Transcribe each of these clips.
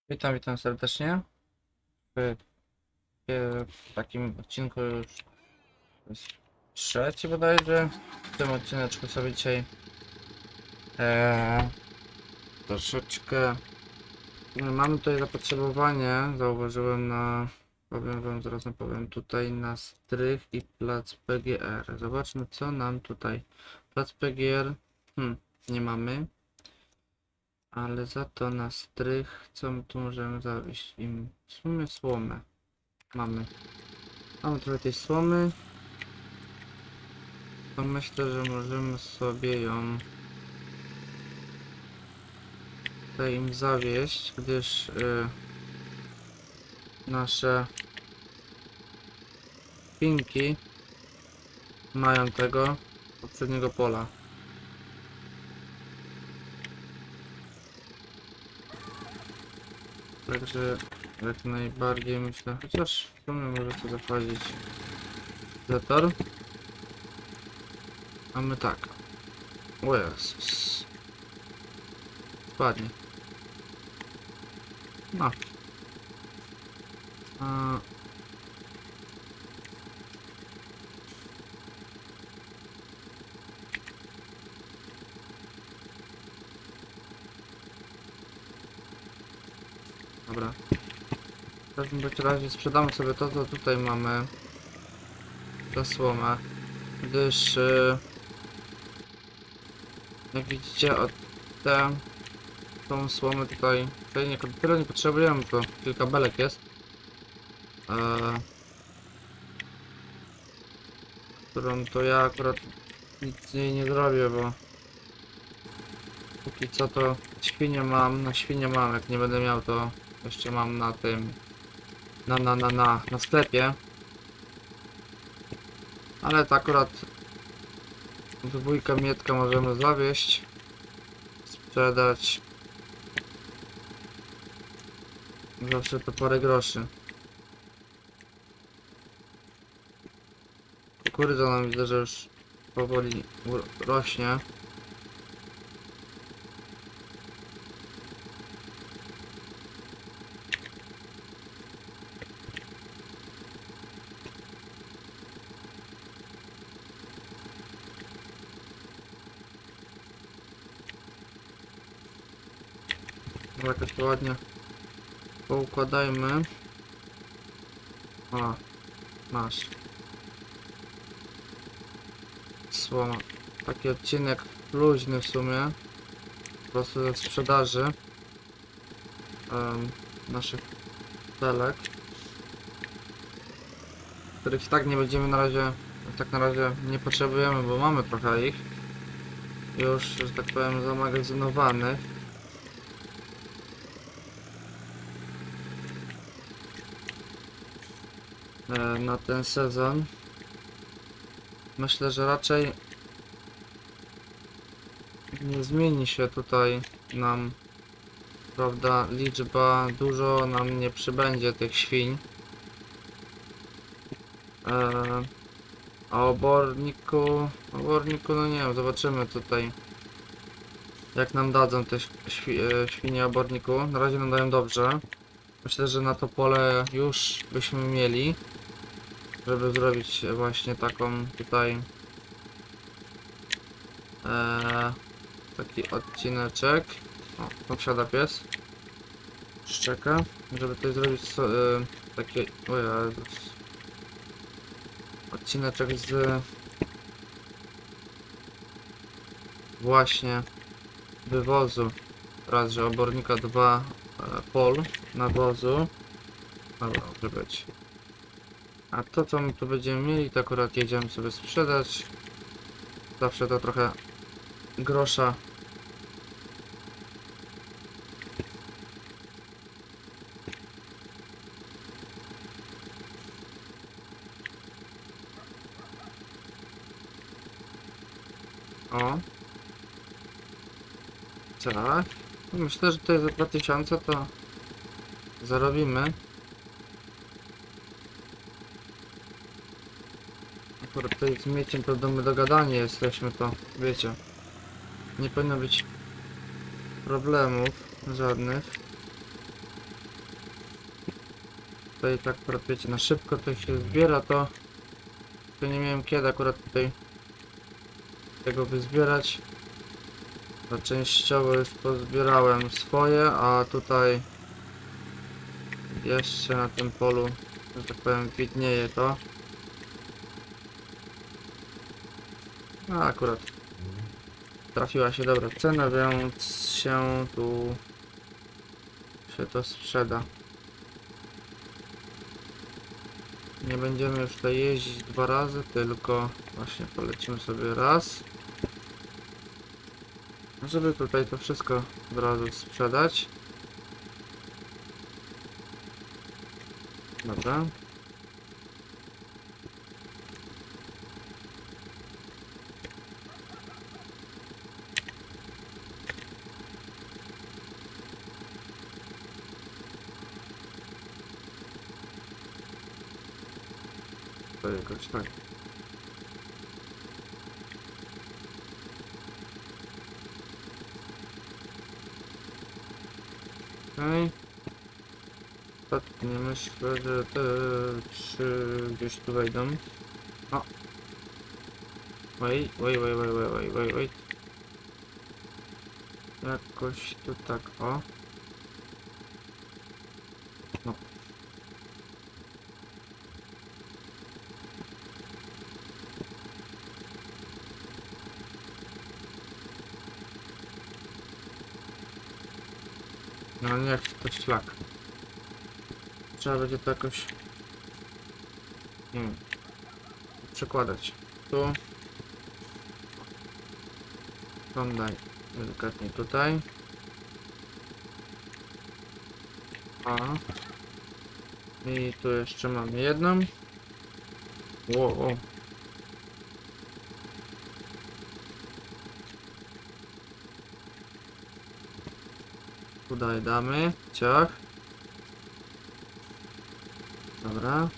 Witam serdecznie w, w takim odcinku już jest trzeci bodajże. W tym odcineczku sobie dzisiaj e, troszeczkę mamy tutaj zapotrzebowanie, zauważyłem na, powiem wam, zaraz wam powiem, tutaj na strych i plac PGR. Zobaczmy co nam tutaj, plac PGR nie mamy. Ale za to na strych, co my tu możemy zawieźć im? W sumie słomę mamy. Mamy trochę tej słomy. To myślę, że możemy sobie ją tutaj im zawieźć, gdyż nasze pinki mają tego poprzedniego pola. Także jak najbardziej myślę, chociaż w sumie może to zachodzić zator. Mamy tak. O Jezus. Spadnie. No. Dobra. W każdym bądź razie sprzedamy sobie to, co tutaj mamy. Tę słomę. Gdyż jak widzicie od tą słomę tutaj tyle nie potrzebujemy, to kilka belek jest. Którą to ja akurat nic z niej nie zrobię, bo póki co to świnie mam, na świnie mam, jak nie będę miał to jeszcze mam na tym na sklepie. Ale to akurat dwójkę mietka możemy zawieźć, sprzedać. Zawsze to parę groszy. Kukurydza nam widzę, że już powoli rośnie. Jakoś to ładnie poukładajmy. O, masz. Słoma. Taki odcinek luźny w sumie. Po prostu ze sprzedaży naszych belek, których i tak nie będziemy na razie, tak na razie nie potrzebujemy, bo mamy trochę ich już, że tak powiem, zamagazynowanych. Na ten sezon. Myślę, że raczej nie zmieni się tutaj nam, prawda, liczba, dużo nam nie przybędzie tych świń. A oborniku, no nie wiem, zobaczymy tutaj jak nam dadzą te świnie oborniku. Na razie nam dają dobrze. Myślę, że na to pole już byśmy mieli, żeby zrobić właśnie taką tutaj taki odcineczek. O, tam siada pies. Szczeka, żeby tutaj zrobić taki, o Jezus, odcineczek z właśnie wywozu. Raz, że obornika, dwa pol nawozu. Dobra, może być. A to, co my tu będziemy mieli, to akurat jedziemy sobie sprzedać. Zawsze to trochę grosza. O. Tak. Myślę, że tutaj za 2000 to zarobimy. Akurat tutaj z mieciem to my dogadani jesteśmy, to wiecie. Nie powinno być problemów żadnych. tutaj tak akurat wiecie, na szybko to się zbiera, to nie miałem kiedy akurat tutaj tego wyzbierać. Bo częściowo już pozbierałem swoje, a tutaj jeszcze na tym polu, że tak powiem, widnieje to. No akurat trafiła się dobra cena, więc się tu to sprzeda. Nie będziemy już tutaj jeździć 2 razy, tylko właśnie polecimy sobie raz. Żeby tutaj to wszystko od razu sprzedać. Dobra. To jakoś tak. Okej. Nie myślę, że te 3 gdzieś tu wejdą. O! Wait. Jakoś tu tak, o. No. No nie, to szlak. Trzeba będzie to jakoś... Nie wiem. Przekładać. Tu. Daj delikatnie tutaj. A. I tu jeszcze mamy jedną. Wow. Tutaj damy. Ciach. Dobra.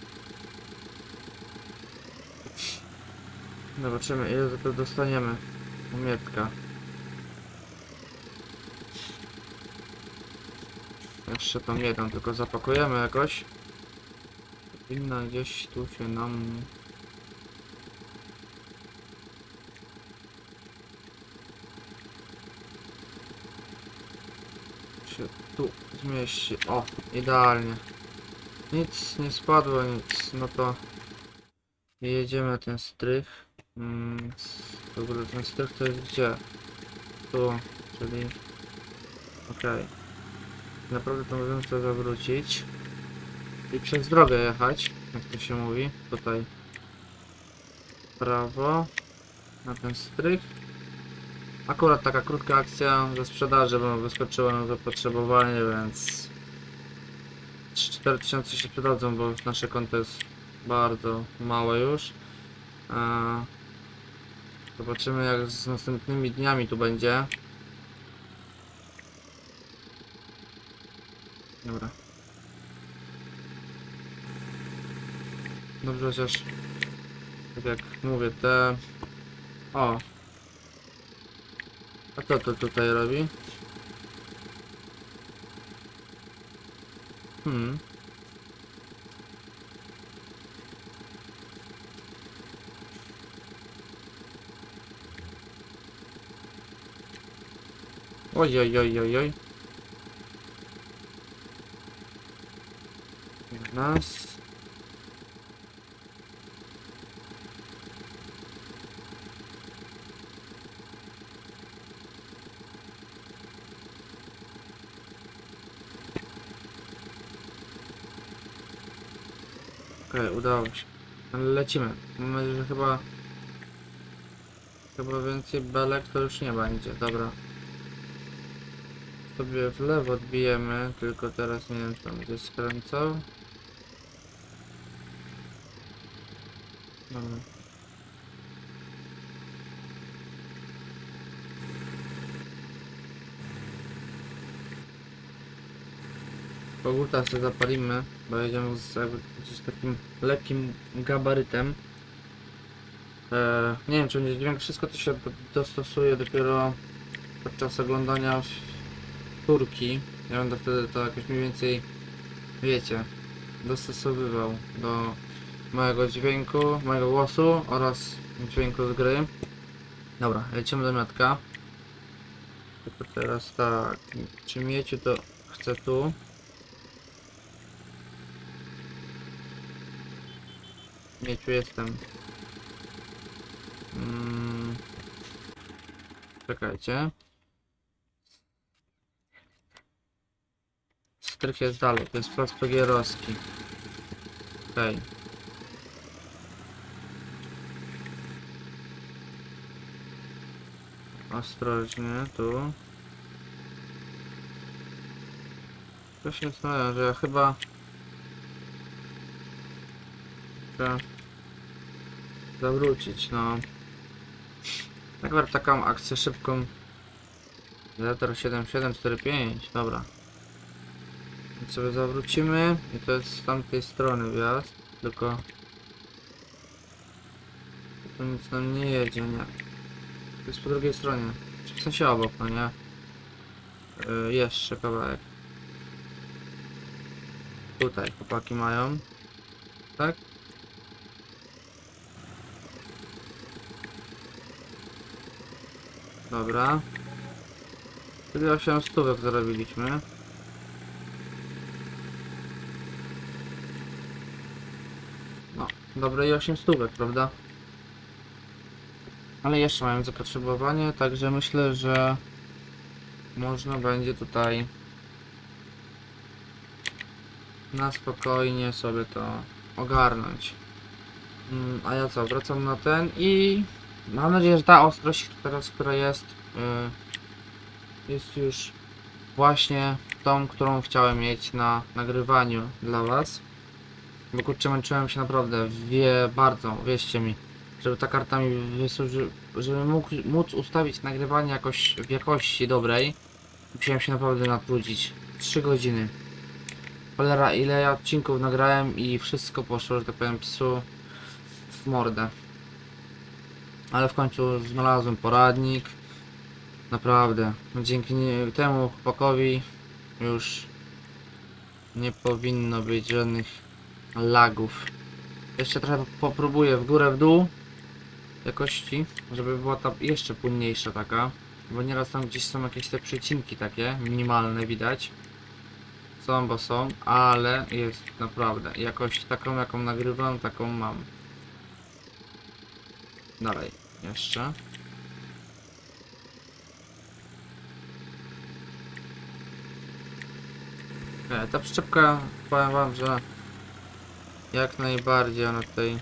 Zobaczymy, ile za to dostaniemy. Umietka. Jeszcze tą jedną tylko zapakujemy jakoś. Powinna gdzieś tu się nam... się tu zmieści. O, idealnie. Nic nie spadło, nic. No to jedziemy ten strych. W ogóle ten strych to jest gdzie? Tu, czyli... Okej. Naprawdę to możemy to zawrócić. I przez drogę jechać, jak to się mówi. Tutaj prawo. Na ten strych. Akurat taka krótka akcja ze sprzedaży, bo wyskoczyło nam zapotrzebowanie, więc 3-4 tysiące się przydadzą, bo nasze konto jest bardzo małe już. Zobaczymy, jak z następnymi dniami tu będzie. Dobra. Dobrze, chociaż tak jak mówię, te... O! A co to tutaj robi? Oj. Nas. Okej, udało się. Ale lecimy. Mam nadzieję, że chyba więcej belek to już nie będzie. Dobra. Sobie w lewo odbijemy, tylko teraz nie wiem, tam gdzieś skręcał. Dobra. Koguta sobie zapalimy, bo jedziemy z jakby gdzieś takim lekkim gabarytem. Nie wiem, czy będzie dźwięk, wszystko to się dostosuje dopiero podczas oglądania turki. Ja będę wtedy to jakoś mniej więcej, wiecie, dostosowywał do mojego dźwięku, mojego głosu oraz dźwięku z gry. Dobra, lecimy do miatka. Tylko teraz tak, czy mieciu to chcę tu. Mieciu jestem. Czekajcie. Strych jest dalej, to jest plac Pegierowski. Okej. Ostrożnie, tu. To się zastanawiam, że ja chyba... Muszę zawrócić, no. Najpierw taką akcję szybką. 07745, dobra. Więc sobie zawrócimy i to jest z tamtej strony wjazd, tylko... Tu nic nam nie jedzie, nie. To jest po drugiej stronie. Czy w sensie obok, no nie? Jeszcze kawałek. Tutaj chłopaki mają. Tak? Dobra. Czyli 8 stówek zarobiliśmy. No, dobre i 8 stówek, prawda? Ale jeszcze mają zapotrzebowanie, także myślę, że można będzie tutaj na spokojnie sobie to ogarnąć. A ja co, wracam na ten i mam nadzieję, że ta ostrość teraz, która jest, jest już właśnie tą, którą chciałem mieć na nagrywaniu dla was. Bo kurczę, męczyłem się naprawdę, bardzo, wierzcie mi, żeby ta karta mi wysłuży, żeby móc ustawić nagrywanie jakoś w jakości dobrej. Musiałem się naprawdę natrudzić. 3 godziny. Cholera, ile ja odcinków nagrałem i wszystko poszło, że tak powiem, psu w mordę. Ale w końcu znalazłem poradnik. Naprawdę, dzięki temu chłopakowi już nie powinno być żadnych lagów. Jeszcze trochę popróbuję w górę, w dół jakości, żeby była ta jeszcze płynniejsza taka, bo nieraz tam gdzieś są jakieś te przecinki takie minimalne widać. Są, bo są, ale jest naprawdę jakość taką, jaką nagrywam, taką mam. Dalej, jeszcze. Ta przyczepka, powiem wam, że jak najbardziej ona tutaj...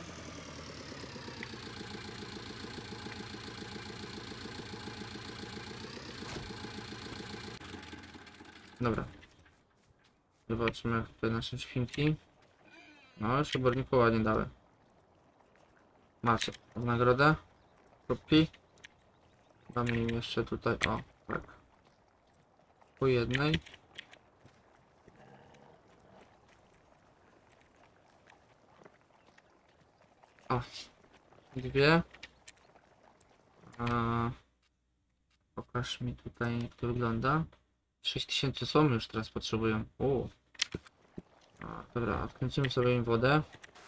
Dobra. Zobaczmy jak tutaj nasze świnki. No już oborniku ładnie dały. Macie w nagrodę. Kropki. Damy im jeszcze tutaj, o tak. Po jednej. O. Dwie. Pokaż mi tutaj jak to wygląda. 6000 są już teraz potrzebują. Dobra, odkręcimy sobie im wodę.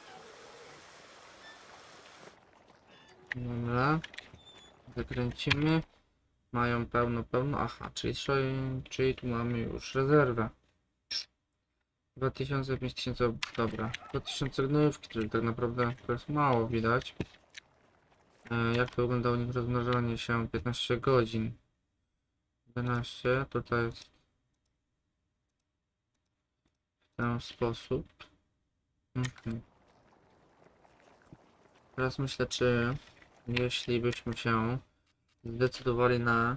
Dobra. Zakręcimy. Mają pełno. Aha, czyli tu mamy już rezerwę. 2000, 5000, dobra. 2000 gnojówki, czyli tak naprawdę to jest mało widać. Jak to wygląda u nich rozmnażanie się? 15 godzin. 11, tutaj jest w ten sposób. Teraz myślę, czy jeśli byśmy się zdecydowali na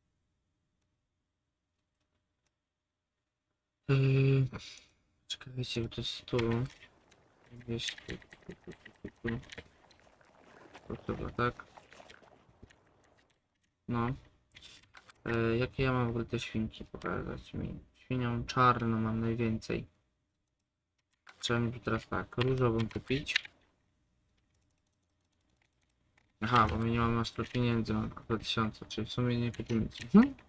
czekajcie, bo to jest tu gdzieś tu chyba, tak? No. Jakie ja mam w ogóle te świnki pokazać mi? Świnią czarną mam najwięcej. Trzeba mi teraz tak, różową kupić. Aha, bo my nie mamy aż tyle pieniędzy, mam tylko 2000, czyli w sumie nie kupimy nic.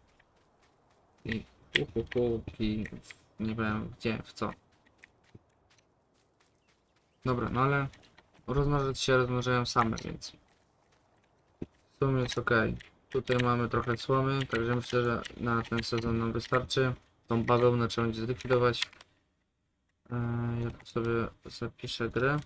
I nie wiem gdzie, w co. Dobra, no ale rozmnożyć się rozmnażają same, więc w sumie jest ok. Tutaj mamy trochę słomy, także myślę, że na ten sezon nam wystarczy. Tą bawełnę trzeba będzie zlikwidować. Ja tu sobie zapiszę grę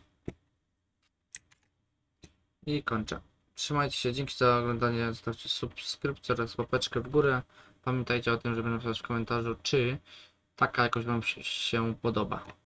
i kończę. Trzymajcie się, dzięki za oglądanie, zostawcie subskrypcję oraz łapeczkę w górę. Pamiętajcie o tym, żeby napisać w komentarzu, czy taka jakość Wam się podoba.